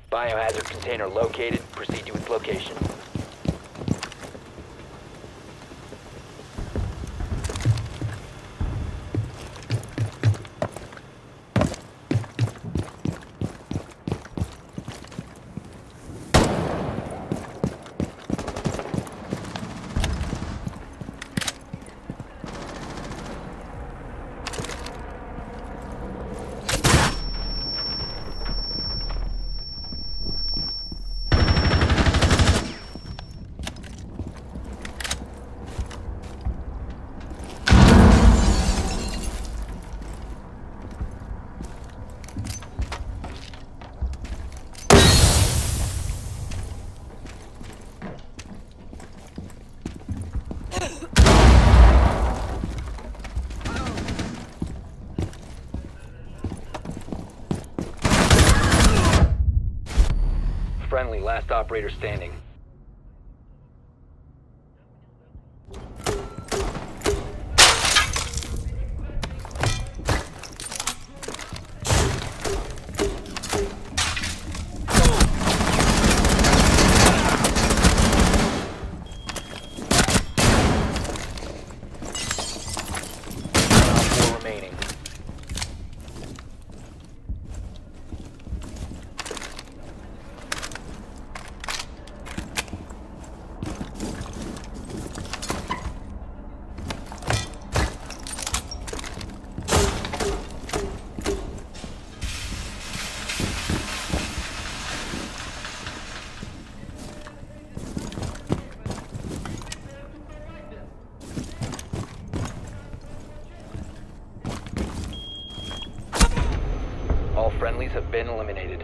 Biohazard container located. Proceed to its location. Friendly, last operator standing. Four remaining. All friendlies have been eliminated.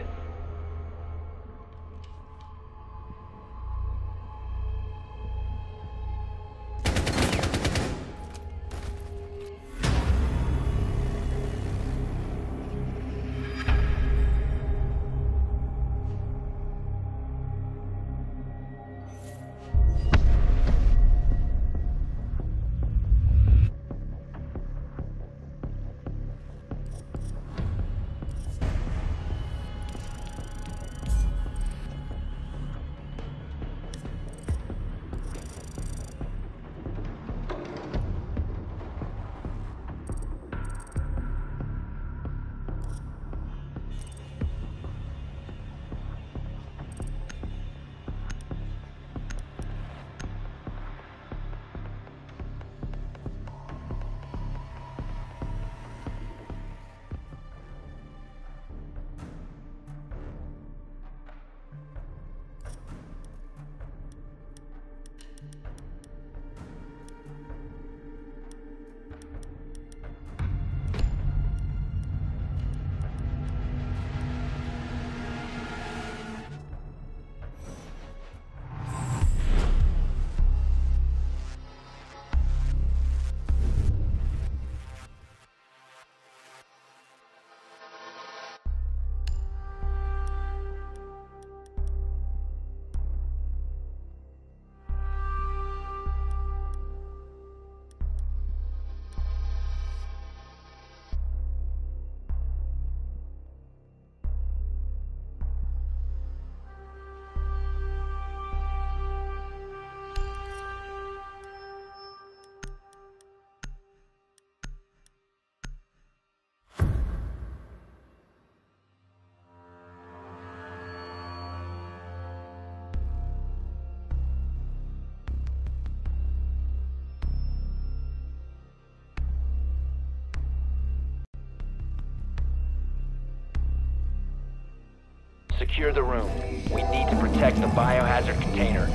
Secure the room. We need to protect the biohazard container.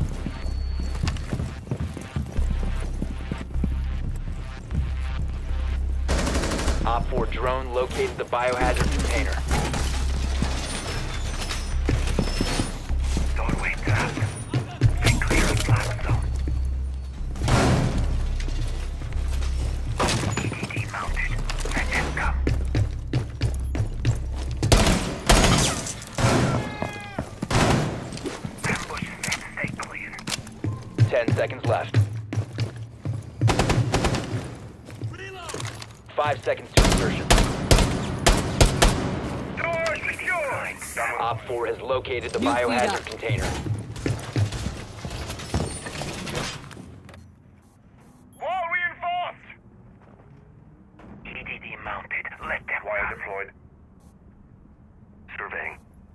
Op 4 drone located the biohazard container. Doorway tapped. Stay clear of blast zone. EDD mounted. Let them come. Ambush set. Stay clear. 10 seconds left. 5 seconds to insertion. Door secure. Op 4 has located the Nuclear. biohazard container. Wall reinforced! EDD mounted. Let them wire deployed. Surveying.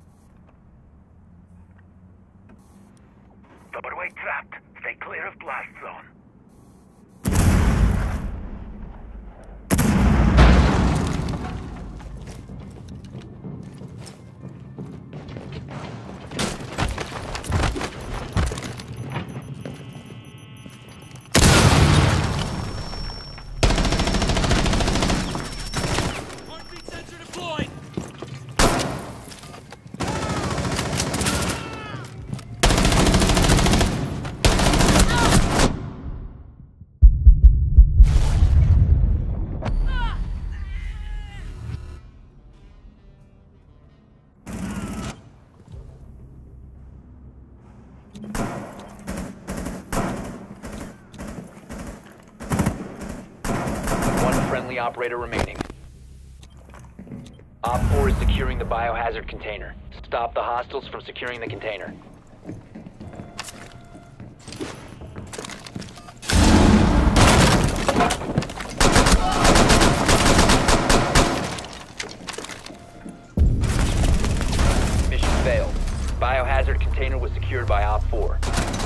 Doorway trapped. Stay clear of blast zone. Heartbeat sensor deployed. One friendly operator remaining. Op 4 is securing the biohazard container. Stop the hostiles from securing the container. Mission failed. Biohazard container was secured by Op 4.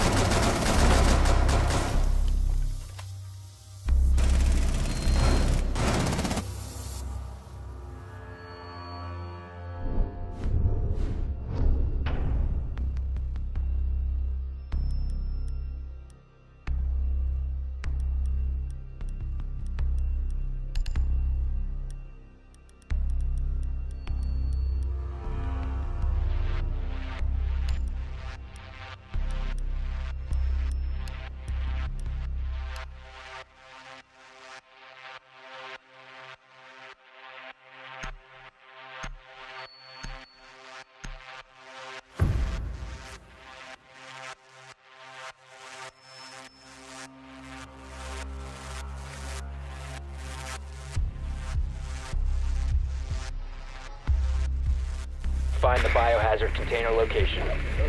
Find the biohazard container location.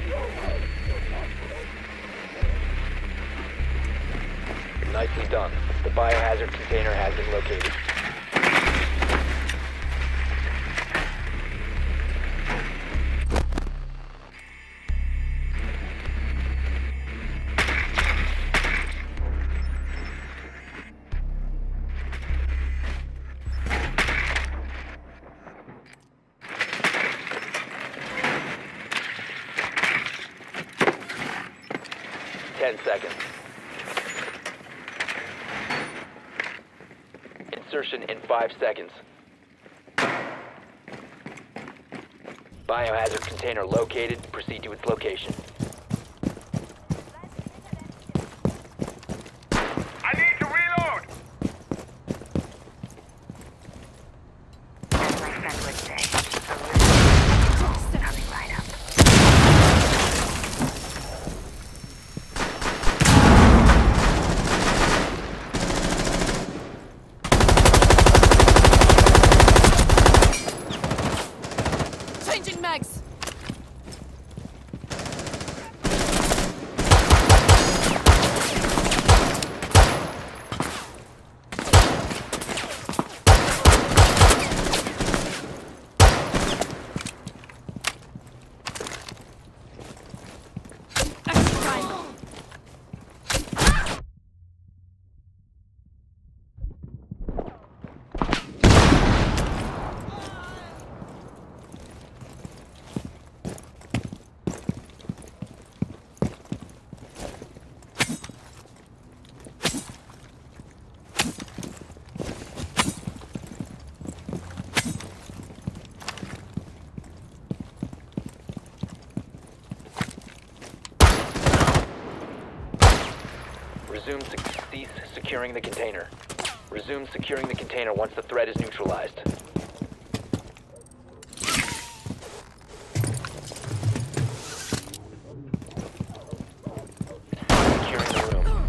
Nicely done. The biohazard container has been located. Seconds. Insertion in 5 seconds. Biohazard container located. Proceed to its location. I need to reload! As my friend would say, a little coming right up. Changing mags. Extra time. Cease securing the container. Resume securing the container once the threat is neutralized. Securing the room.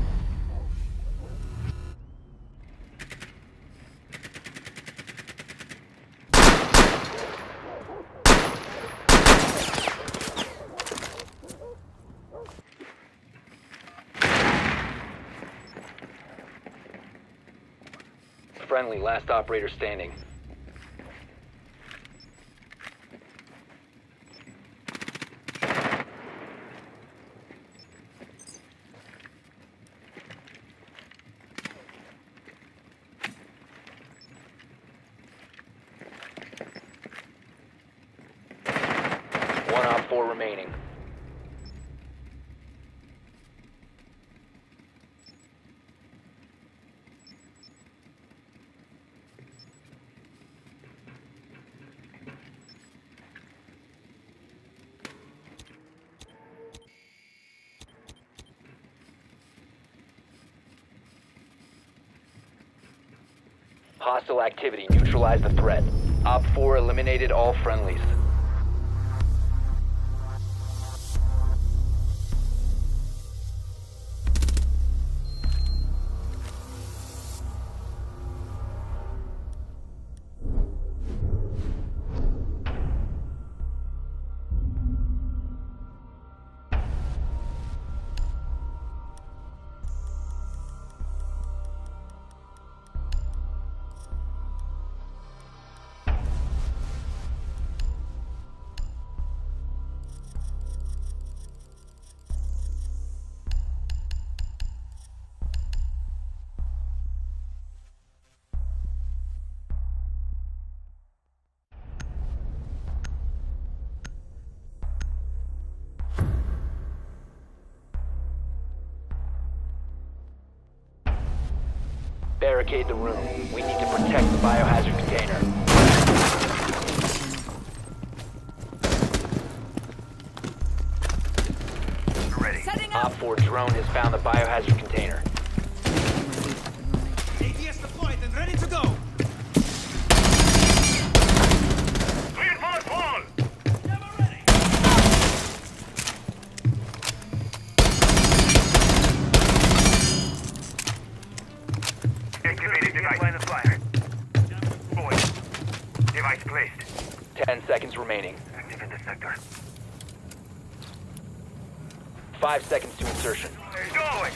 Friendly, last operator standing. One Op 4 remaining. Hostile activity. Neutralize the threat. Op 4 eliminated all friendlies. Barricade the room. We need to protect the biohazard container. Ready. Setting up. Op 4 drone has found the biohazard container. ATS deployed and ready to go. Clear for the wall. Never ready. Activating device. Line of fire. Boys. Device placed. 10 seconds remaining. Active in the sector. 5 seconds to insertion. Going.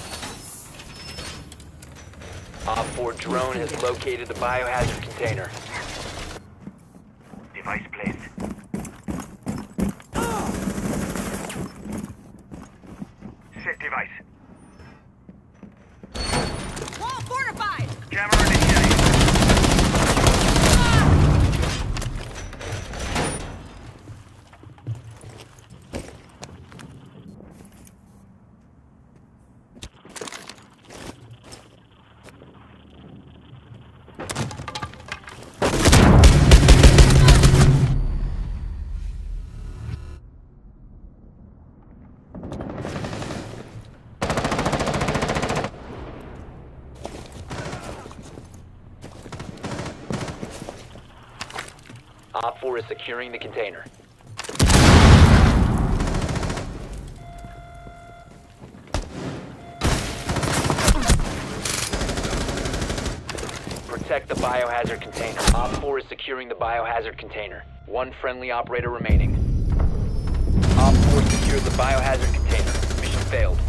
Op 4 drone has located the biohazard container. Device placed. Set device. Wall fortified. Camera initiated. Op 4 is securing the container. Protect the biohazard container. Op 4 is securing the biohazard container. One friendly operator remaining. Op 4 secured the biohazard container. Mission failed.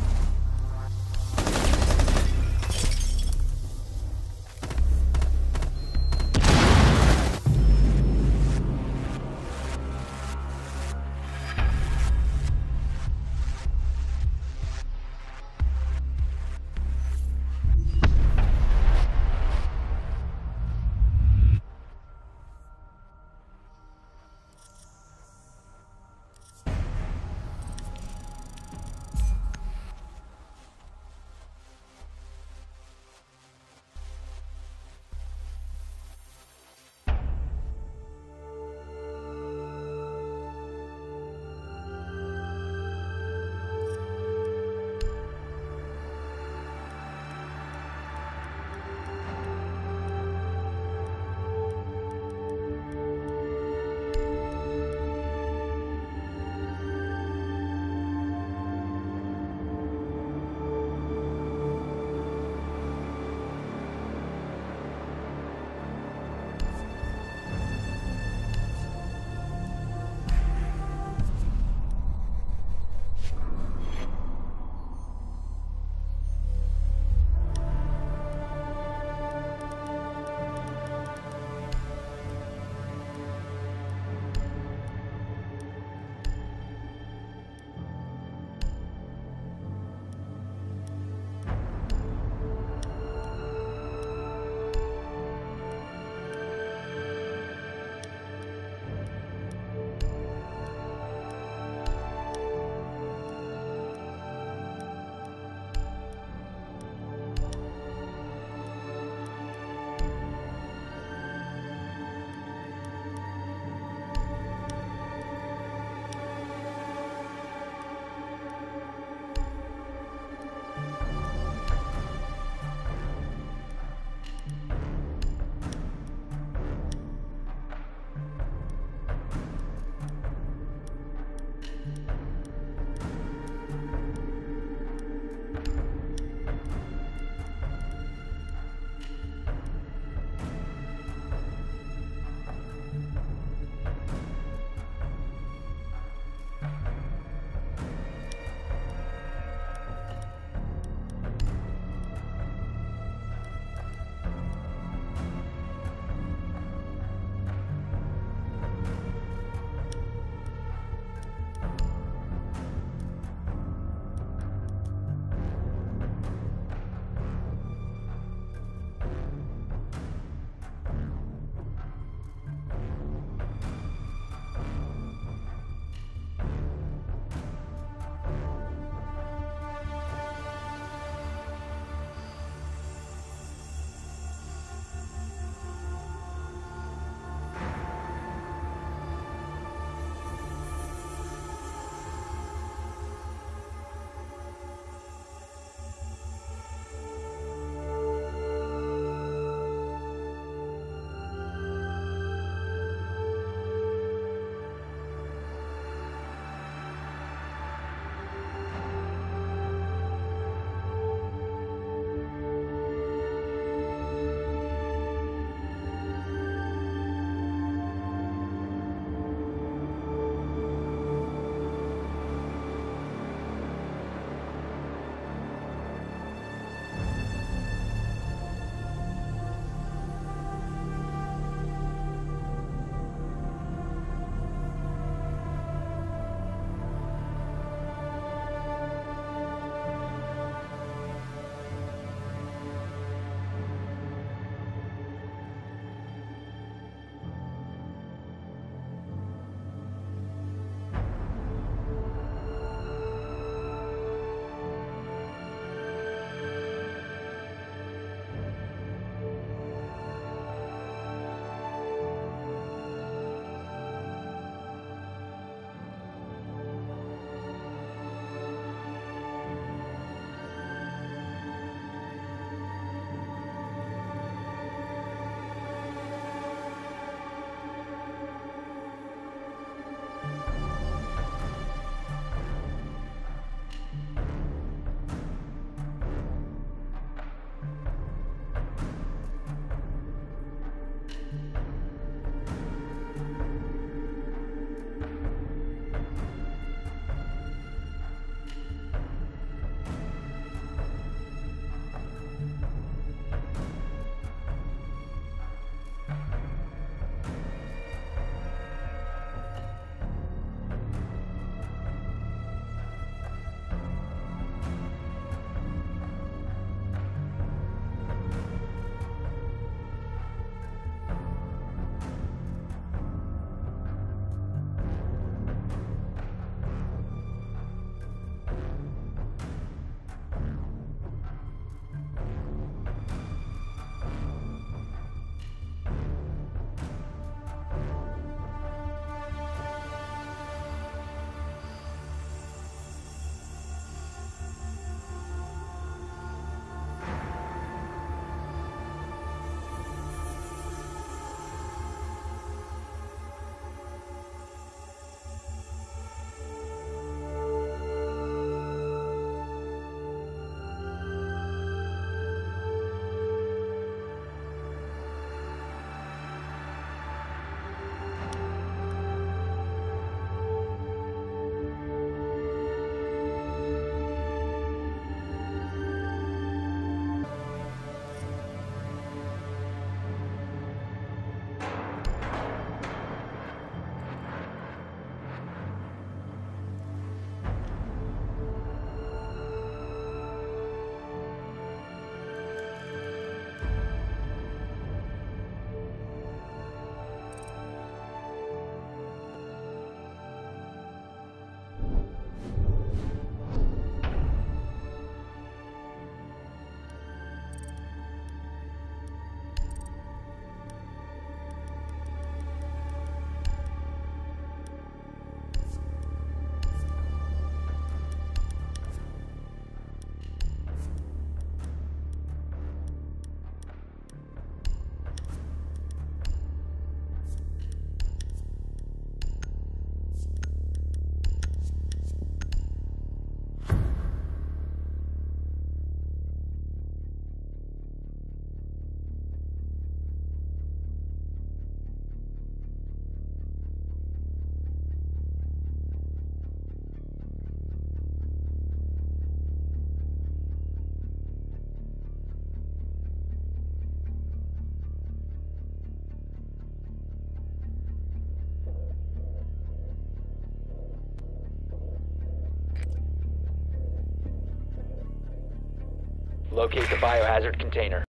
Locate the biohazard container.